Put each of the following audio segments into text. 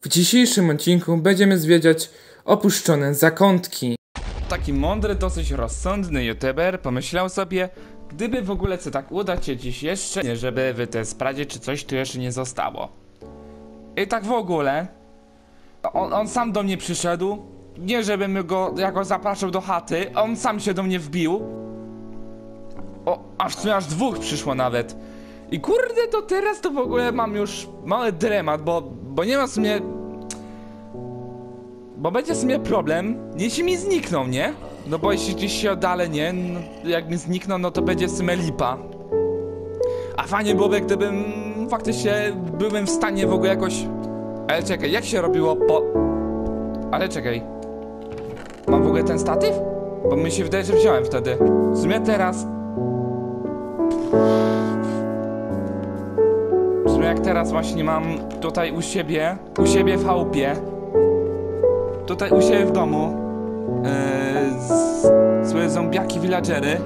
W dzisiejszym odcinku będziemy zwiedzać opuszczone zakątki. Taki mądry, dosyć rozsądny youtuber pomyślał sobie, gdyby w ogóle co tak udać się dziś jeszcze, żeby wy te sprawdzić, czy coś tu jeszcze nie zostało. I tak w ogóle, on sam do mnie przyszedł, nie żebym ja go zapraszał do chaty, on sam się do mnie wbił. A w sumie aż dwóch przyszło nawet. I kurde, to teraz to w ogóle mam już mały dylemat, bo nie ma w sumie... Bo będzie w sumie problem, jeśli mi znikną, nie? No bo jeśli gdzieś się oddalę, nie? No, jak mi znikną, no to będzie w sumie lipa. A fajnie byłoby, gdybym faktycznie byłem w stanie w ogóle jakoś... Ale czekaj, jak się robiło po... Ale czekaj. Mam w ogóle ten statyw? Bo mi się wydaje, że wziąłem wtedy. W sumie teraz... W sumie jak teraz właśnie mam tutaj u siebie w chałupie. Tutaj u siebie w domu swoje zombiaki villagery.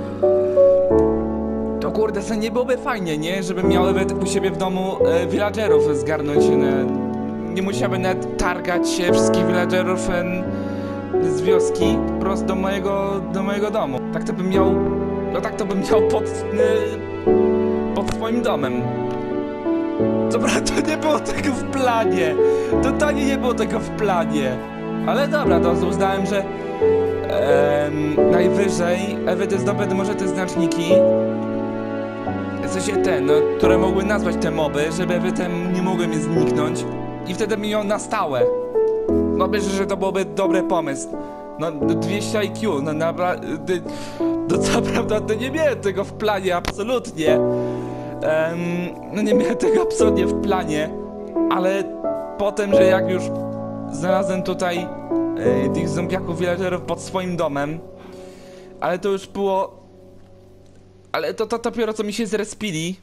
To kurde, se nie byłoby fajnie, nie? Żebym miał u siebie w domu villagerów zgarnąć. Nie musiałbym nawet targać się wszystkich villagerów z wioski prosto do mojego domu. Tak to bym miał... No tak to bym miał pod swoim domem. Dobra, to nie było tego w planie. Totalnie nie było tego w planie. Ale dobra, to uznałem, że najwyżej ewenty zdobędę może te znaczniki. W sensie no, które mogły nazwać te moby, żeby ewentem nie mogły mnie zniknąć. I wtedy mi ją na stałe. No myślę, że to byłby dobry pomysł. No 200 IQ, no naprawdę... No co prawda, to nie miałem tego w planie, absolutnie. No nie miałem tego absolutnie w planie. Ale potem, że jak już znalazłem tutaj tych zombiaków villagerów pod swoim domem. Ale to już było... Ale to dopiero co mi się zrespili.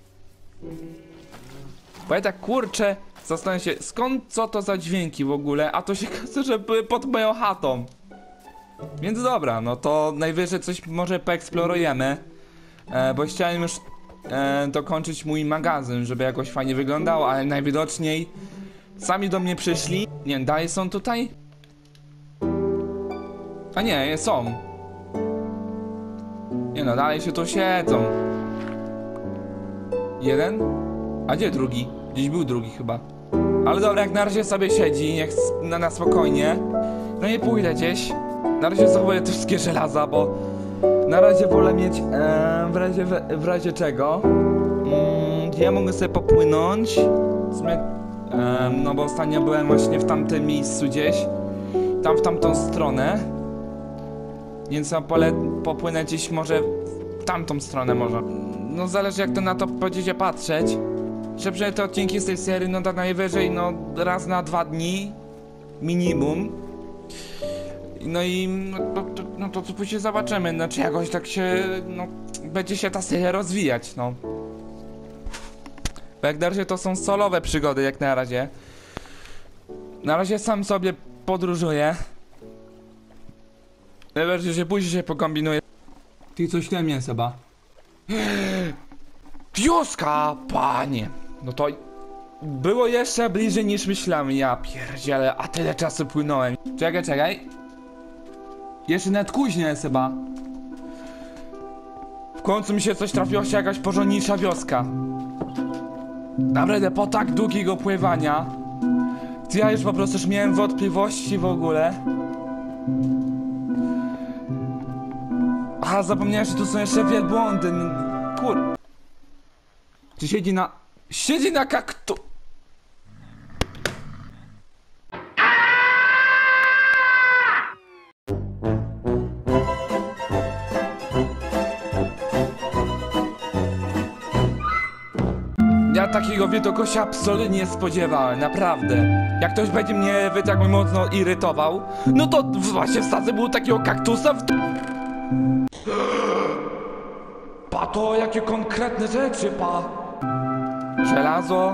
Bo ja tak kurczę, zastanawiam się, co to za dźwięki w ogóle. A to się okazało, że były pod moją chatą. Więc dobra, no to najwyżej coś może poeksplorujemy. Bo chciałem już dokończyć mój magazyn, żeby jakoś fajnie wyglądał, ale najwidoczniej sami do mnie przyszli. Nie wiem, dalej są tutaj? A nie, są. Nie no, dalej się tu siedzą. Jeden? A gdzie drugi? Gdzieś był drugi chyba. Ale dobra, jak na razie sobie siedzi, niech na spokojnie. No nie pójdę gdzieś. Na razie zachowuję te wszystkie żelaza, bo na razie wolę mieć w razie czego. Ja mogę sobie popłynąć. W sumie, no bo ostatnio byłem właśnie w tamtym miejscu gdzieś. Tam w tamtą stronę. Więc popłynę gdzieś może w tamtą stronę może. No zależy jak to na to będziecie patrzeć. Że przynajmniej te odcinki z tej serii no to najwyżej no raz na 2 dni. Minimum. No i no to później zobaczymy, no czy jakoś tak się, no, będzie się ta seria rozwijać, no. Bo jak na razie to są solowe przygody, jak na razie. Na razie sam sobie podróżuję. Najbardziej, że później się pokombinuję. Ty coś we mnie chyba. Wioska, panie! No to było jeszcze bliżej niż myślałem, ja pierdzielę, a tyle czasu płynąłem. Czekaj. Jeszcze nawet później jest chyba. W końcu mi się coś trafiło, się jakaś porządniejsza wioska. Naprawdę po tak długiego pływania to ja już po prostu już miałem wątpliwości w ogóle. Aha, zapomniałem, że tu są jeszcze wielbłądy. Kur... Czy siedzi na kaktu... Ja takiego widoku się absolutnie nie spodziewałem, naprawdę. Jak ktoś będzie mnie tak mocno irytował, no to właśnie wsadzę było takiego kaktusa w... Pa to, jakie konkretne rzeczy, pa. Żelazo.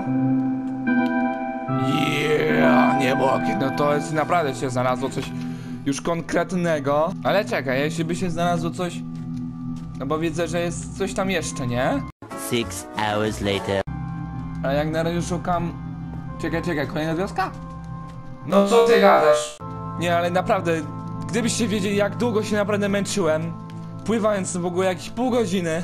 Nie mogę, no to jest naprawdę się znalazło coś już konkretnego. Ale czekaj, jeśli by się znalazło coś... No bo widzę, że jest coś tam jeszcze, nie? 6 hours later. A jak na razie szukam... Czekaj, kolejna wioska? No co ty gadasz? Nie, ale naprawdę, gdybyście wiedzieli, jak długo się naprawdę męczyłem, pływając w ogóle jakieś pół godziny,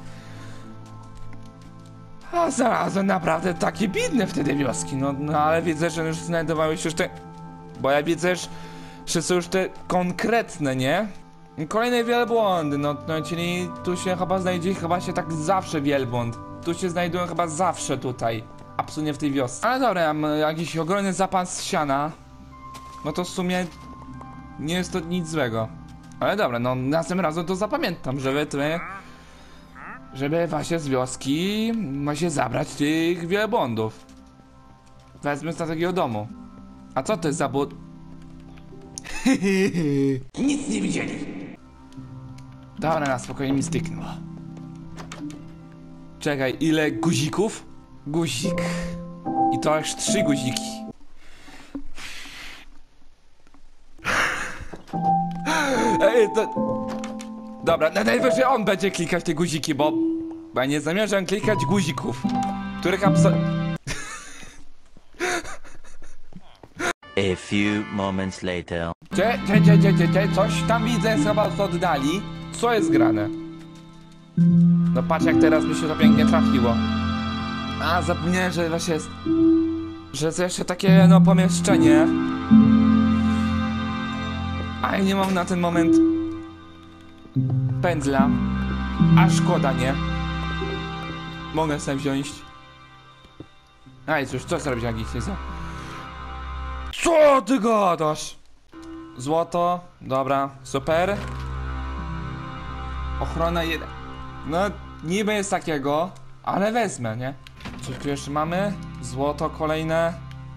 a znalazłem naprawdę takie biedne wtedy wioski. No ale widzę, że już znajdowały się już te... Bo ja widzę, że są już te konkretne, nie? Kolejne wielbłądy, no czyli tu się chyba znajdzie się tak zawsze wielbłąd. Tu się znajdują chyba zawsze tutaj. Absolutnie w tej wiosce. Ale dobra, mam jakiś ogromny zapas siana. No to w sumie nie jest to nic złego. Ale dobra, no następnym razem to zapamiętam, żeby właśnie z wioski właśnie zabrać tych wielbłądów. Wezmę z takiego domu. A co to jest za but? Nic nie widzieli. Dobra, na spokojnie mi styknęło. Czekaj, ile guzików? Guzik. I to aż 3 guziki. Ej, to... Dobra, najwyżej on będzie klikać te guziki, bo ja nie zamierzam klikać guzików, których A few moments later. Coś tam widzę chyba z oddali. Co jest grane? No patrz, jak teraz by się to pięknie trafiło. A, zapomniałem, że właśnie jest... Że jest jeszcze takie, no, pomieszczenie. A ja nie mam na ten moment pędzla. A szkoda, nie? Mogę sobie wziąć. Aj, cóż, co zrobić, jak nic nie za... Co ty gadasz? Złoto, dobra, super. Ochrona 1. No, niby jest takiego, ale wezmę, nie? Co tu jeszcze mamy? Złoto kolejne.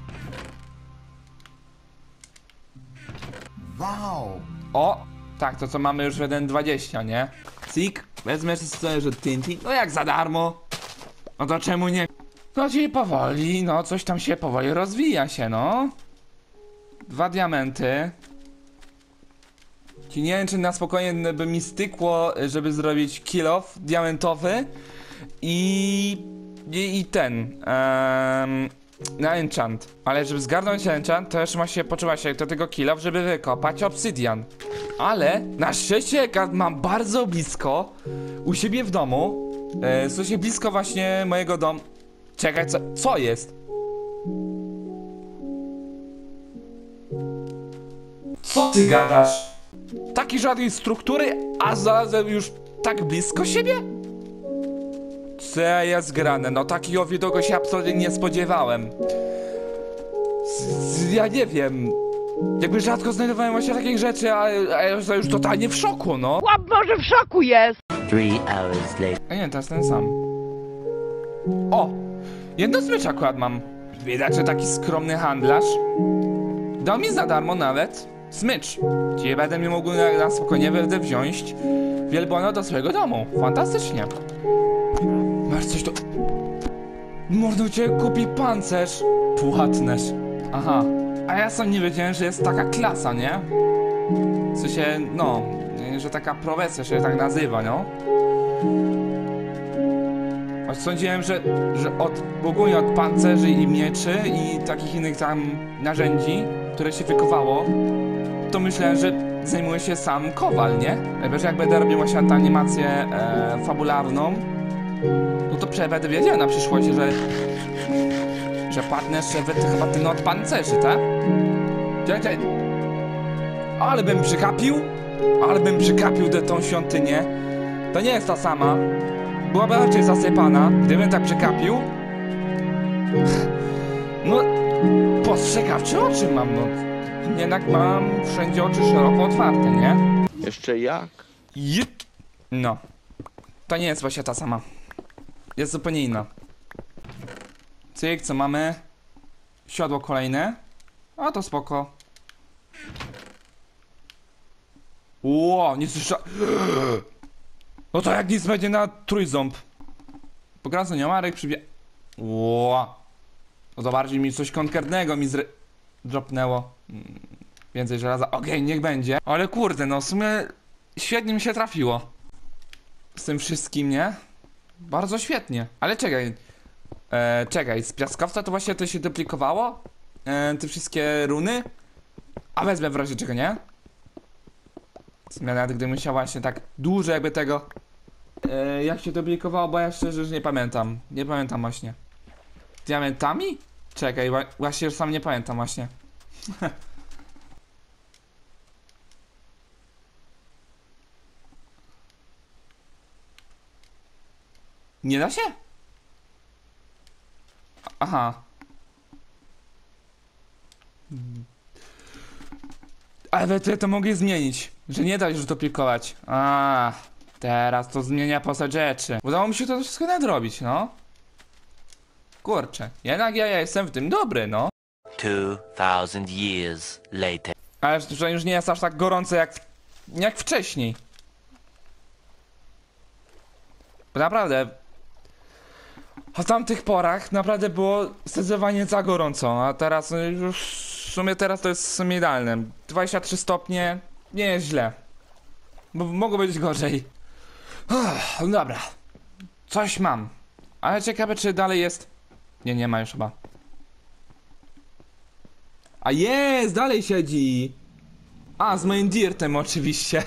Wow! O! Tak, to co mamy już w 1.20, nie? Cik, wezmę sobie, że Tintin. No jak za darmo. No to czemu nie? No ci powoli, no coś tam się powoli rozwija się, no. 2 diamenty. Ci nie wiem, czy na spokojnie by mi stykło, żeby zrobić kill off diamentowy i ten na enchant. Ale żeby zgarnąć enchant, to już ma się poczuwać się do tego kill off, żeby wykopać obsydian. Ale na szczęście mam bardzo blisko u siebie w domu. Słuchajcie, blisko właśnie mojego domu. Czekaj, co jest? Co ty gadasz? Takiej żadnej struktury, a zarazem już tak blisko siebie? Co jest grane? No takiego widoku się absolutnie nie spodziewałem. Ja nie wiem. Jakby rzadko znajdowałem właśnie takich rzeczy, a ja już totalnie w szoku, no. Chłop może w szoku jest! 3 hours later. A nie, to jest ten sam. O! Jedno smycz akurat mam. Widać, że taki skromny handlarz dał mi za darmo nawet smycz. Czyli będę mi mógł na spokojnie będę wziąć wielbłąda do swojego domu. Fantastycznie. Masz coś tu... Mordo, cię kupi pancerz. Płatnerz. Aha. A ja sam nie wiedziałem, że jest taka klasa, nie? W sensie, no, że taka profesja się tak nazywa, no. Sądziłem, że ogólnie od pancerzy i mieczy i takich innych tam narzędzi, które się wykowało, to myślałem, że zajmuje się sam kowal, nie? Wiesz, jak będę robił właśnie tę animację fabularną, no to będę wiedział na przyszłość, że partnerze chyba ten od pancerzy, tak? Czekaj. Ale bym przykapił tą świątynię. To nie jest ta sama. Byłaby raczej zasypana, gdybym tak przekapił. No, postrzegawcze oczy mam, no. Jednak mam wszędzie oczy szeroko otwarte, nie? Jeszcze jak? Jep. No. To nie jest właśnie ta sama. Jest zupełnie inna. Cyk, co mamy? Siodło kolejne. A to spoko. Ło, nie słyszę. No to jak nic będzie na trójząb. Pogram z nią, Marek przybie... Ło. No to bardziej mi coś konkretnego mi dropnęło. Więcej żelaza. Okej, niech będzie. Ale kurde, no w sumie świetnie mi się trafiło. Z tym wszystkim, nie? Bardzo świetnie. Ale czekaj. Czekaj, z piaskowca to właśnie to się duplikowało? te wszystkie runy. A wezmę w razie czego, nie? Nawet gdy musiał właśnie tak dużo jakby tego jak się to aplikowało, bo ja szczerze że nie pamiętam. Nie pamiętam właśnie. Diamentami? Czekaj, właśnie już sam nie pamiętam właśnie. Nie da się? Aha. Ale to mogę zmienić. Że nie da się już duplikować. A, teraz to zmienia postać rzeczy. Udało mi się to wszystko nadrobić, no. Kurczę, jednak ja jestem w tym dobry, no. 2000 years later. Ale że już nie jest aż tak gorąco jak wcześniej. Bo naprawdę w tamtych porach naprawdę było zdecydowanie za gorąco, a teraz już w sumie teraz to jest w sumie idealne. 23 stopnie nie jest źle. Bo mogło być gorzej. No dobra. Coś mam. Ale ciekawe czy dalej jest. Nie ma już chyba. A jest! Dalej siedzi! A, z moim dirtem oczywiście.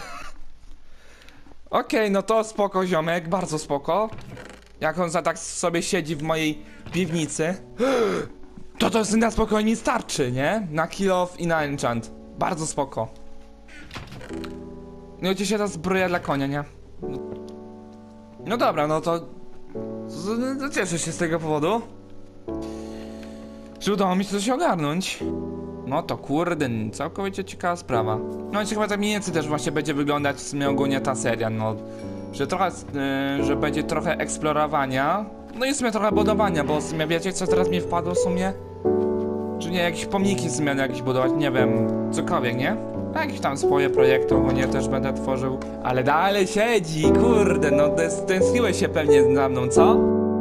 Okej, no to spoko ziomek, bardzo spoko. Jak on tak sobie siedzi w mojej piwnicy. To jest na spokojnie starczy, nie? Na kill off i na enchant. Bardzo spoko. No i się ta zbroja dla konia, nie? No dobra, no to cieszę się z tego powodu. Że udało mi się coś ogarnąć. No to kurde, całkowicie ciekawa sprawa. No i chyba tak mniej więcej też właśnie będzie wyglądać w sumie ogólnie ta seria, no. Że trochę, że będzie trochę eksplorowania. No i w sumie trochę budowania, bo w sumie wiecie co teraz mi wpadło w sumie? Czy nie, jakieś pomniki zmiany jakieś budować, nie wiem, cokolwiek, nie? Jakieś tam swoje projekty, bo nie też będę tworzył. Ale dalej siedzi, kurde, no tęskniłeś się pewnie za mną, co?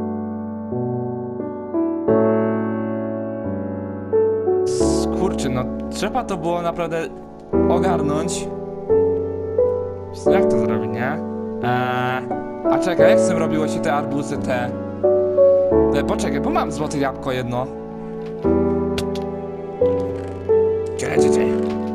Kurczę, no trzeba to było naprawdę ogarnąć. Jak to zrobić, nie? A czekaj, jak z tym robiło się te arbuzy, te... Poczekaj, bo mam złote jabłko jedno. Czekaj.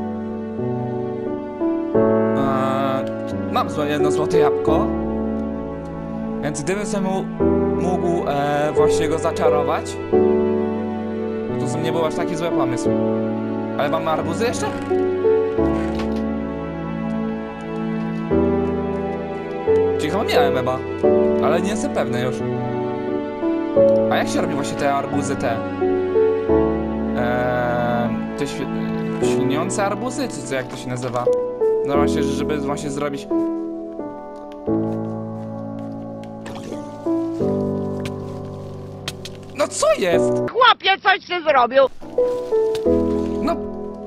Mam jedno złote jabłko. Więc gdybym sobie mógł właśnie go zaczarować, no to nie był aż taki zły pomysł. Ale mamy arbuzy jeszcze? Cicho miałem chyba, ale nie jestem pewny już. A jak się robi właśnie te arbuzy, te śliniące arbuzy, czy co, jak to się nazywa? No właśnie, żeby właśnie zrobić... No co jest? Chłopie, coś ty zrobił! No...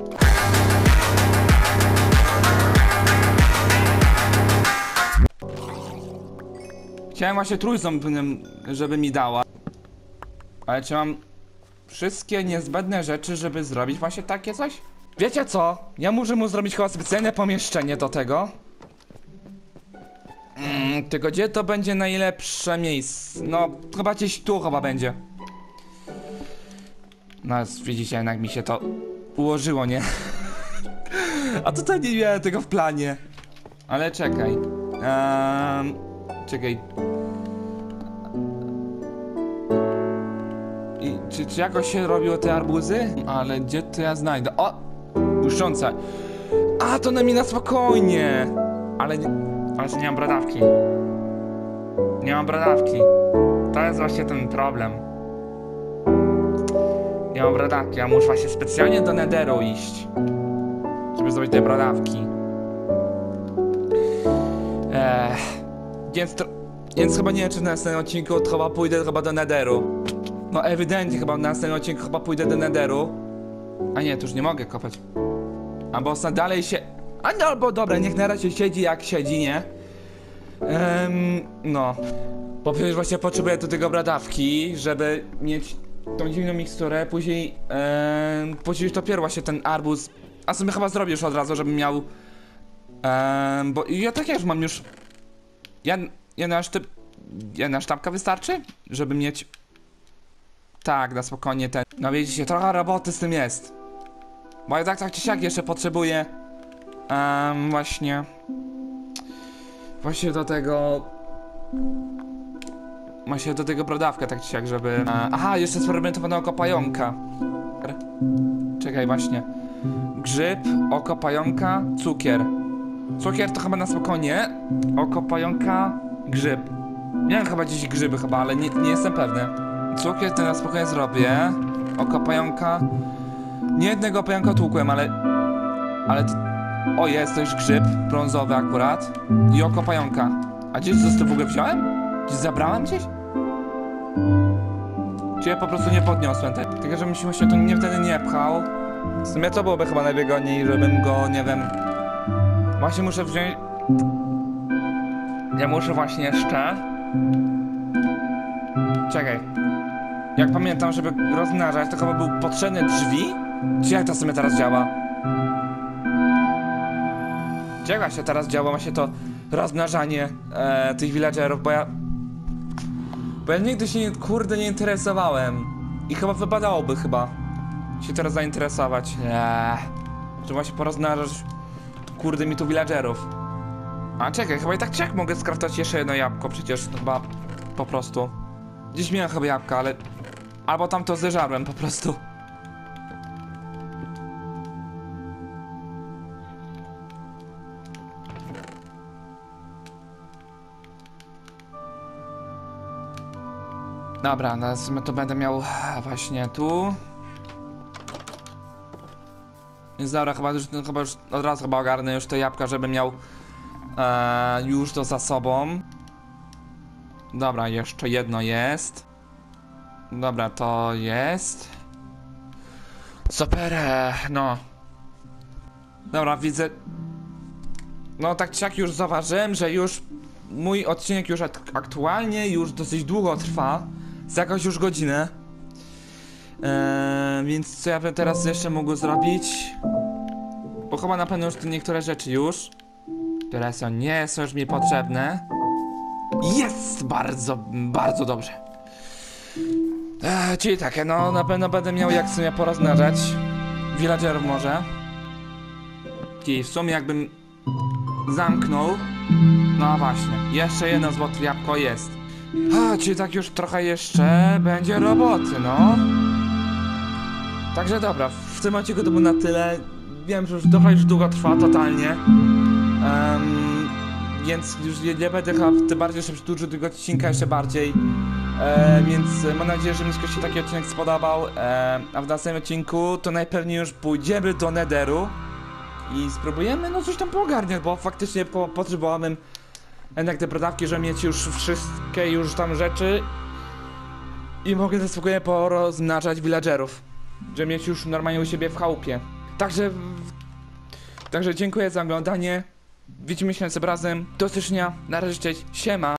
Chciałem właśnie trójząb, żeby mi dała. Ale czy mam wszystkie niezbędne rzeczy, żeby zrobić właśnie takie coś? Wiecie co? Ja muszę mu zrobić chyba specjalne pomieszczenie do tego. Tylko gdzie to będzie najlepsze miejsce? No, chyba gdzieś tu chyba będzie. No, widzicie, jednak mi się to ułożyło, nie? A tutaj nie miałem tego w planie. Ale czekaj. Czekaj. I czy jakoś się robiło te arbuzy? Ale gdzie to ja znajdę? O! Błyszczące. A, to na mnie na spokojnie. Ale że nie mam brodawki. Nie mam brodawki. To jest właśnie ten problem. Nie mam brodawki, ja muszę właśnie specjalnie do Netheru iść, żeby zrobić te brodawki. Więc chyba nie wiem, czy w następnym odcinku to chyba pójdę do Netheru. No ewidentnie chyba w następnym odcinku chyba pójdę do Netheru. A nie, tu już nie mogę kopać. Albo dalej się... A no, albo dobra, niech na razie siedzi jak siedzi, nie? No. Bo przecież właśnie potrzebuję do tego brodawki, żeby mieć tą dziwną miksturę, później później dopiero właśnie ten arbuz. A sobie chyba zrobię już od razu, żebym miał bo ja tak już mam już jedna sztabka wystarczy, żeby mieć tak, na spokojnie ten. No widzicie, trochę roboty z tym jest. Bo ja tak czy siak jeszcze potrzebuję Właśnie do tego... Właśnie do tego brodawka, tak czy siak, żeby... aha, jeszcze sfermentowane oko pająka. Czekaj, właśnie. Grzyb, oko pająka, cukier. Cukier to chyba na spokojnie. Oko pająka, grzyb. Miałem chyba gdzieś grzyby chyba, ale nie jestem pewny. Cukier to na spokojnie zrobię. Oko pająka. Nie jednego pająka tłukłem, ale... O, jest to już grzyb brązowy akurat. I oko pająka. A gdzieś to w ogóle wziąłem? Gdzieś zabrałem gdzieś? Czy ja po prostu nie podniosłem tego? Tylko żebym się tu wtedy nie pchał. W sumie to byłoby chyba najwygodniej, żebym go, nie wiem... Właśnie muszę wziąć... Ja muszę właśnie jeszcze... Czekaj. Jak pamiętam, żeby rozmnażać, to chyba był potrzebny drzwi? Czy jak to sobie teraz działa? Czy jak właśnie teraz działa właśnie to rozmnażanie tych villagerów, bo ja nigdy się kurde nie interesowałem. I chyba wypadałoby się teraz zainteresować. Że właśnie porozmnażać kurde mi tu villagerów. A czekaj, chyba i tak czy jak mogę skraftać jeszcze jedno jabłko, przecież chyba po prostu. Gdzieś miałem chyba jabłka, ale... Albo tam to zeżarłem po prostu. Dobra, na sumie to będę miał właśnie tu. Więc dobra, chyba już od razu ogarnę już te jabłka, żeby miał już to za sobą. Dobra, jeszcze jedno jest. Dobra, to jest. Super, no. Dobra, widzę. No tak czy jak już zauważyłem, że już mój odcinek już aktualnie już dosyć długo trwa. Z jakąś już godzinę. Więc co ja bym teraz jeszcze mógł zrobić? Bo chyba na pewno już tu niektóre rzeczy już, które nie są już mi potrzebne. Jest! Bardzo dobrze. Czyli tak, no na pewno będę miał jak sobie porozmnażać villagerów może. I w sumie jakbym zamknął. No właśnie, jeszcze jedno złote jabłko jest. Czyli tak już trochę jeszcze będzie roboty, no. Także dobra, w tym odcinku to było na tyle. Wiem, że już długo trwa totalnie. Więc już nie będę chyba tym bardziej jeszcze przedłużył tego odcinka jeszcze bardziej. Więc mam nadzieję, że mi się taki odcinek spodobał. A w następnym odcinku to najpewniej już pójdziemy do Netheru i spróbujemy no coś tam poogarniać, bo faktycznie potrzebowałem jednak te brodawki, żeby mieć już wszystkie już tam rzeczy i mogę na spokojnie porozmnażać villagerów, żeby mieć już normalnie u siebie w chałupie. Także dziękuję za oglądanie. Widzimy się następnym razem. Do usłyszenia. Na razie, cześć. Siema.